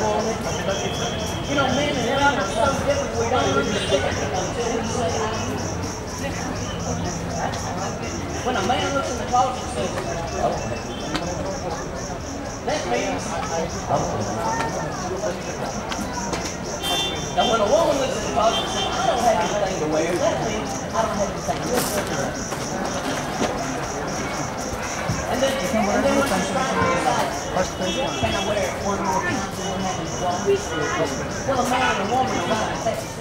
wanted. You know, men and women are so different. We don't understand until we say I do. When a man looks in the closet and says, that means. Now when a woman looks in the closet and says, I don't have anything to wear, that means I don't have anything to wear. And then when she's trying to decide, can I wear it one more time? Well, a man and a woman are right.